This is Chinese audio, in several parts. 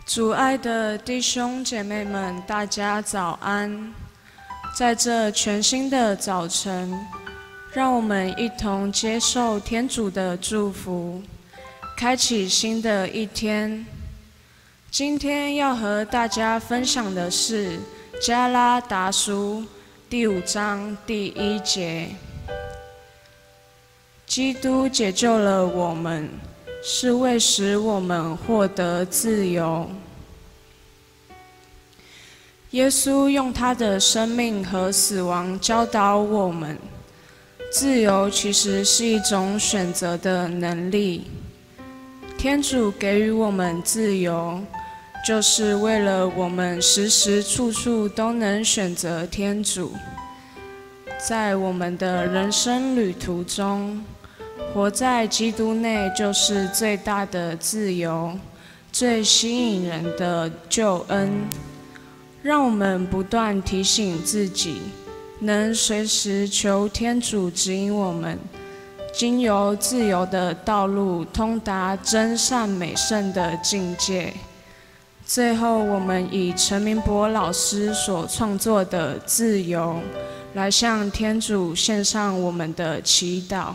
主爱的弟兄姐妹们，大家早安！在这全新的早晨，让我们一同接受天主的祝福，开启新的一天。今天要和大家分享的是加拉达书第5章第1节。基督解救了我们，是为使我们获得自由。耶稣用他的生命和死亡教导我们，自由其实是一种选择的能力。天主给予我们自由，就是为了我们时时处处都能选择天主。在我们的人生旅途中，活在基督内就是最大的自由，最吸引人的救恩。让我们不断提醒自己，能随时求天主指引我们，经由自由的道路，通达真善美圣的境界。最后，我们以陈明博老师所创作的《自由》，来向天主献上我们的祈祷。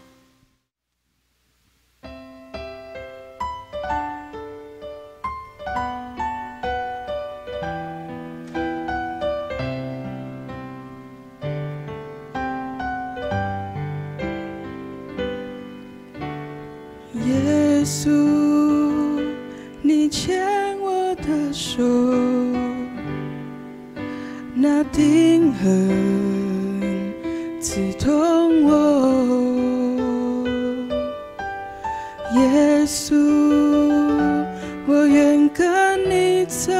耶稣，你牵我的手，那钉痕刺痛我。耶稣，我愿跟你走，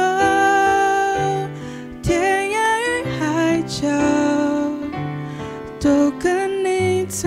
天涯与海角都跟你走。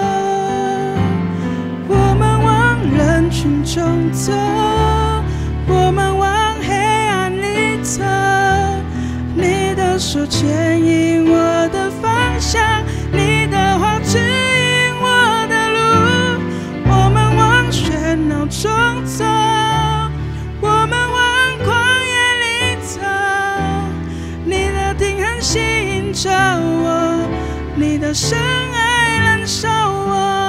群中走，我们往黑暗里走，你的手牵引我的方向，你的话指引我的路。我们往喧闹中走，我们往旷野里走，你的定痕吸引着我，你的深爱燃烧我。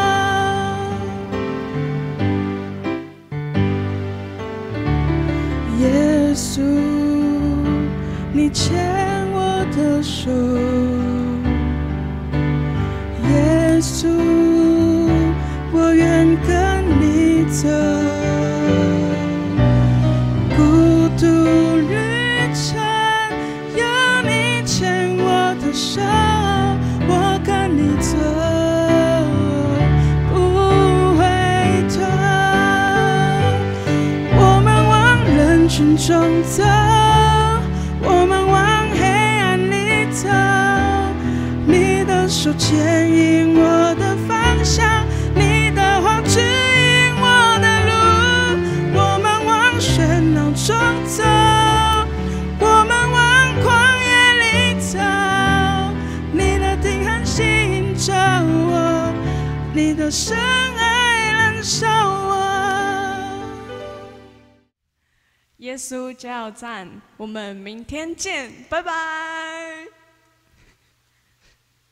耶稣，你牵我的手。耶稣，我愿跟你走。孤独旅程，有你牵我的手，我跟你走，不回头。群中走，我们往黑暗里走，你的手牵引我的方向，你的话指引我的路。我们往喧闹中走，我们往旷野里走，你的定痕吸引着我，你的深爱燃烧我。 耶稣加油站，我们明天见，拜拜。